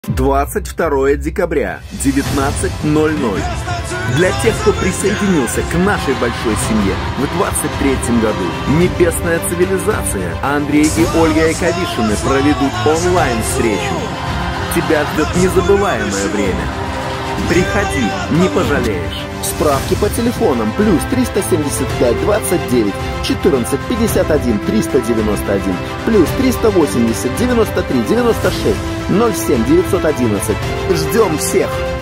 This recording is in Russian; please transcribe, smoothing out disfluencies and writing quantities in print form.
22 декабря, 19:00. Для тех, кто присоединился к нашей большой семье в 23-м году, Небесная цивилизация, Андрей и Ольга Яковишины проведут онлайн-встречу. Тебя ждет незабываемое время. Приходи, не пожалеешь. Справки по телефонам +375 29 14 51 391 +380 93 96 07 911. Ждем всех!